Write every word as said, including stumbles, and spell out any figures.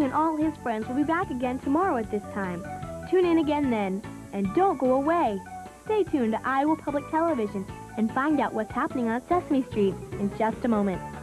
and all his friends will be back again tomorrow at this time. Tune in again then, and don't go away. Stay tuned to Iowa Public Television and find out what's happening on Sesame Street in just a moment.